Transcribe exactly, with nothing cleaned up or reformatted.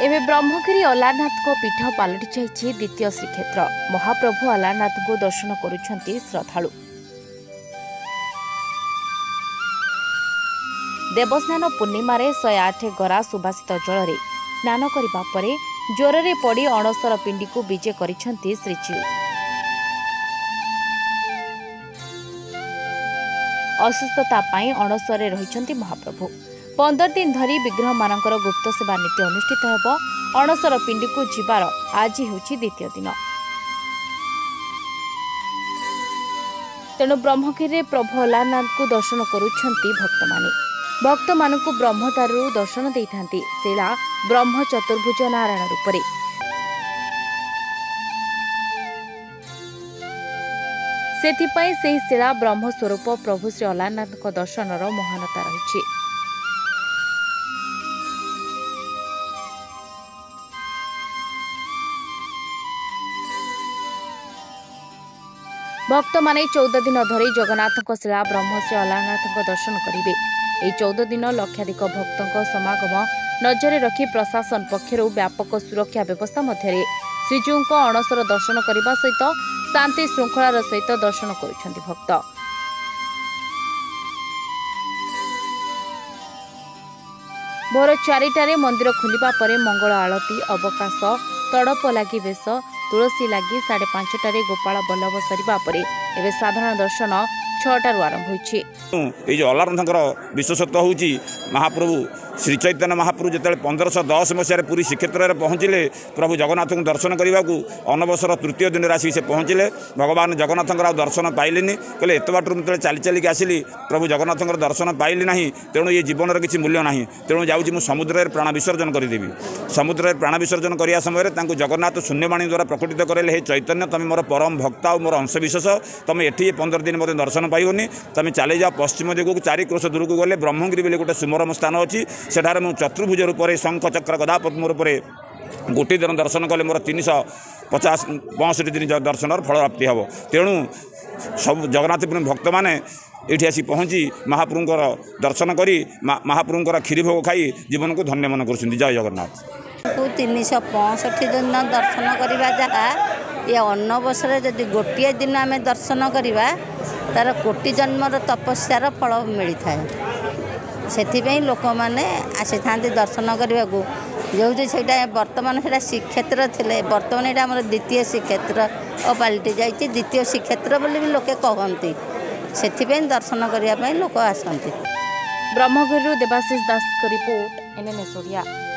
एवं ब्रह्मगिरी अलारनाथ को पीठ पलटि जाइए द्वितीय श्रीक्षेत्र। महाप्रभु अलारनाथ को दर्शन करुछंती श्रद्धालु। देवस्नान पूर्णिमा शहे आठ गरा सुबासित जल में स्नान करने पर ज्वरे पड़ी अणसर पिंडी को विजे करिछंती श्रीजीउ। असुस्थता अणसरे रहिछंती महाप्रभु। पंदर दिन धरी विग्रह मानकर गुप्त सेवा नीति अनुष्ठित हेब। अणसर पिंडी को जीवार आज होछि द्वितीय दिन। तेणु ब्रह्मगिरी प्रभु अलारनाथ को दर्शन करुछंती भक्त माने। भक्त मानकु ब्रह्मद्वारु दर्शन देइथांती शिला ब्रह्म चतुर्भुज नारायण रूपरे। सेथिपई सेही शिला ब्रह्म स्वरूप प्रभु श्री अलारनाथ को दर्शनर महानता रहिछि। भक्त माने चौदह दिन धरी जगन्नाथ शिला ब्रह्म श्री अलारनाथ दर्शन करेंगे। यह चौदह दिन लक्षाधिक भक्तों समागम नजर रखी प्रशासन पक्षर व्यापक सुरक्षा व्यवस्था मध्य श्रीजीउ अणसर दर्शन करने सहित शांति श्रृंखलार सहित दर्शन करुछंती भक्त। भोर चारिटारे मंदिर खोलिबा परे मंगल आलती अवकाश तड़प लगी बेश तुलसी लगी साढ़े पांचटारे गोपाल बल्लभ सरिबा परे एवं साधारण दर्शन छटारू आरंभ होइछि। ये जो अलारनाथर विशेषत्व होउछि महाप्रभु श्री चैतन्य महाप्रभु जिते पंद्रह दस मसीह पूरी श्रीक्षेत्र में पहुँचले प्रभु जगन्नाथ को दर्शन करने को अनवसर तृतीय दिन राशि से पहुँचले। भगवान जगन्नाथ दर्शन पाइलेनी कहले एत बाटर मुझे चली चलिक आसिली प्रभु जगन्नाथ दर्शन पाइली ना तेणु ये जीवन किसी मूल्य ना तेणु जाऊँगी मुझे समुद्र में प्राण विसर्जन करदेवी। समुद्र में प्राण विसर्जन करने समय जगन्नाथ शून्यवाणी द्वारा प्रकटित करेले हे चैतन्य तुम मोर परम भक्त और मोर अंशविशेष तुम एटी पंद्रह दिन मत दर्शन पाइबनी तुम चली जाओ पश्चिम दिगू चारि क्रोश दूर को गले ब्रह्मगिरी बोले गोटे सुमरम स्थान अच्छी सेठार मु चतुर्भुज रूप से शंख चक्र गदा पद्म रूप से गोटे दिन दर्शन कले मोर तीन शह पचास पचसठी दिन दर्शन फल प्राप्ति हे। तेणु सब जगन्नाथ भक्त मैंने ये आसी पहुँची महाप्रभुंर दर्शन करी महाप्रभुंर क्षीरी भोग खाई जीवन को धन्य मन कर। जय जगन्नाथ। तीन शह पचसठी दिन दर्शन करवा जहाँ ये अनवसर जदि गोटे दिन आम दर्शन करवा तार कोटि जन्मर तपस्यार फल मिलता है। से लोक मैंने आसी था दर्शन करने को जो से बर्तमान से श्रीक्षेत्र थे बर्तमान यहाँ आम द्वितीय श्रीक्षेत्र और पलटि जाइए द्वितीय श्रीक्षेत्र बोली भी लोके कहती से दर्शन करने लोक आसती। ब्रह्मगिरी देवाशीष दास को report N N S Odia.